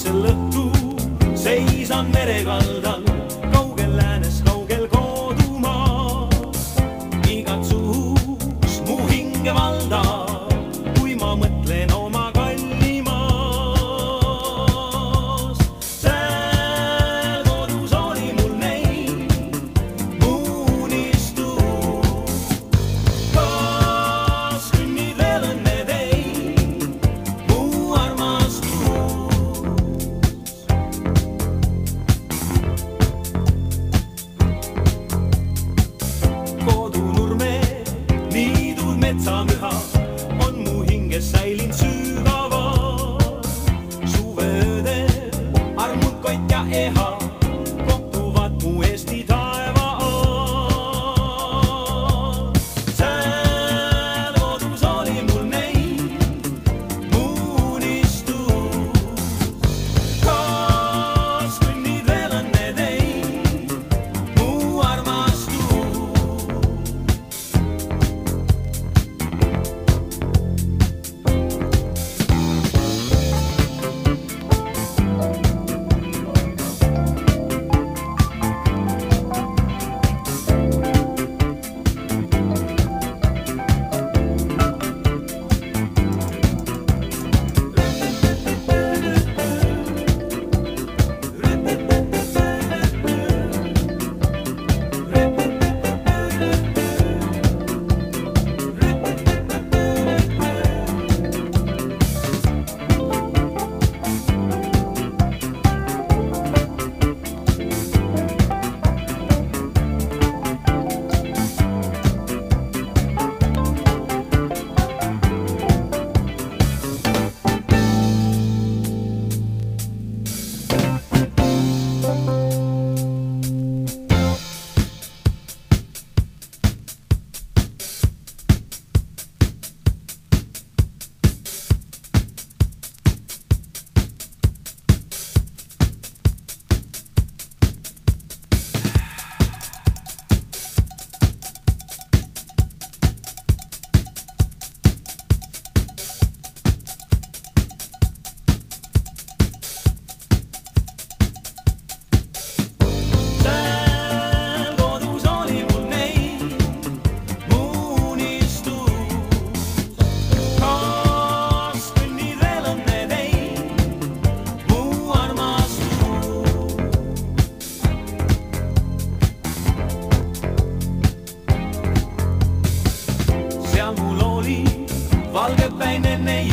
suvisel õhtul seisan merekaldal, kaugel läänes, kaugel kodumaa. Igatsus mu hinge valdab, kui ma mõtlen oma kallimaast. Seal kodus oli mul neid mu unistus. Kas künnid veel õnne teid, mu armastus? Kodunurme niidud metsamüha on mu hinges säilinud sügavad. Suveöödel armud kott ja eha kohtuvad mu Eesti taeva all. Seal kodus oli mul neid mu unistus. Kas künnid veel õnne teid, mu armastus? Valgepäinen